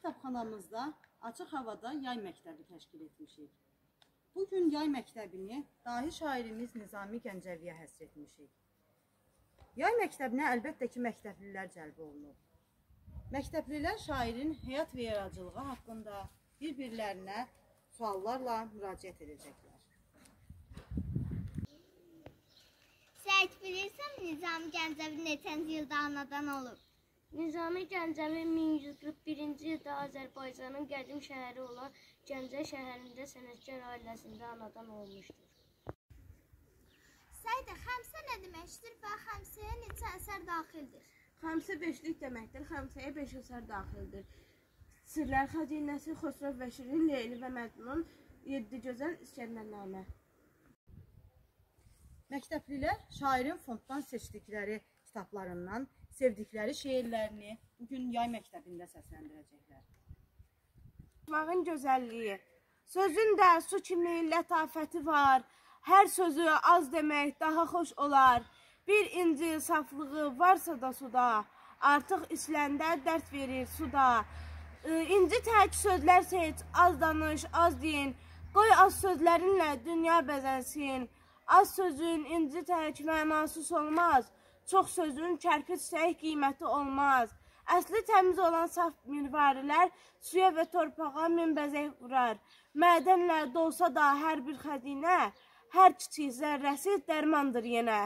kitabxanamızda açıq havada yay məktəbi təşkil etmişik. Bugün yay məktəbini dahi şairimiz Nizami Gəncəviyə həsr etmişik. Yay məktəbinə əlbəttə ki, məktəblilər cəlb olunub. Məktəblilər şairin həyat və yaradıcılığı haqqında bir-birlərinə suallarla müraciət edəcəklər. Səhət bilirsən, Nizami Gəncəvi neçənci ildə anadan olub? Nizami Gəncəvi 1141-ci ildə Azərbaycanın qədim şəhəri olan Gəncə şəhərində sənətkar ailəsində anadan olmuşdur. Səidə, xəmsə nə deməkdir və xəmsəyə neçə əsər daxildir? Xəmsə beşlik deməkdir, xəmsəyə 5 əsər daxildir. Sirlər Xəzinəsi, Xosrov və Şirin, Leyli və Məcnun, 7 gözəl İskəndərnamə. Məktəblilər şairin fonddan seçdikləri kitablarından sevdikləri şeirlərini bugün yay məktəbində səsləndirəcəklər. Mağın gözəlliyi. Sözün də su kimi lətafəti var. Hər sözü az demək daha xoş olar. Bir inci saflığı varsa da suda, artıq isləndə dərd verir suda. İnci tək sözlər seç, az danış, az deyin. Qoy az sözlərinlə dünya bəzənsin. Az sözün inci tək mənasız olmaz. Çox sözün kərpic tək qiyməti olmaz. Əsli təmiz olan saf mirvarilər suya və torpağa min bəzək vurar. Mədənlə dolsa da hər bir xəzinə, hər kiçik zərrəsi dərmandır yenə.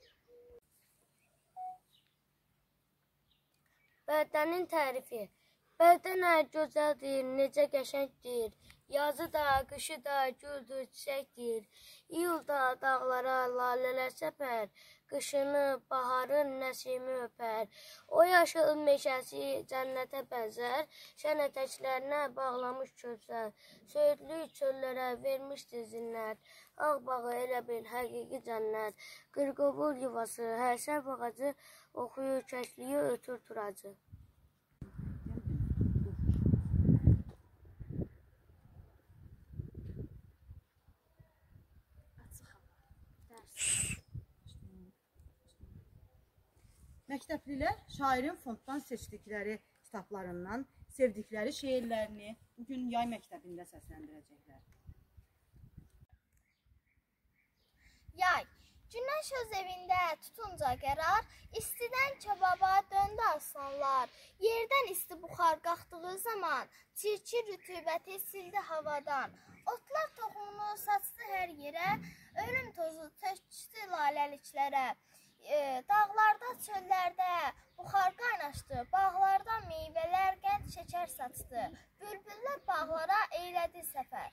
Bərdənin tərifi. Bərdə nə gözəldir, necə qəşəngdir. Yazı da, qışı da, güldür, çiçəkdir. İyulda dağlara lalələr səpər. Qışını, baharın nəsimi öpər. O yaşıl meşəsi cənnətə bənzər. Şən ətəklərinə bağlamış kövsər. Söyüdlük çöllərə vermişdir zinlər. Ağ bağı elə bil həqiqi cənnət. Qırqovul yuvası, hərsəv ağacı, oxuyur kəkliyi ötür turacı. Məktəblilər şairin fonddan seçdikləri kitablarından sevdikləri şeirlərini bugün yay məktəbində səsləndirəcəklər. Yay. Günəş öz evində tutunca qərar, istidən kebaba döndü aslanlar. Yerdən isti buxar qalxdığı zaman, çirki rütubəti sildi havadan. Otlar toxumunu saçdı hər yerə, ölüm tozu tökdü laləliklərə. Dağlarda, çöllərdə buxar qaynaşdı, bağlarda meyvələr qənd şəkər saçdı. Bülbüllər bağlara eylədi səfər.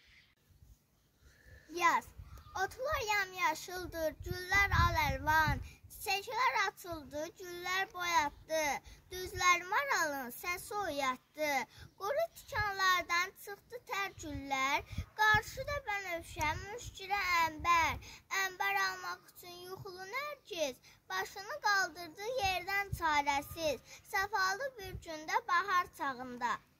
Yaz. Otlar yamyaşıldır, güllər al-əlvan, çiçəklər açıldı, güllər boyatdı, düzlər maralın səsi oyatdı, quru tikanlardan çıxdı tər güllər, qarşıda bənövşə, müşkürə əmbər, əmbər almaq üçün yuxulu nərgiz, başını qaldırdı yerdən çarəsiz, səfalı bir gündə bahar çağında.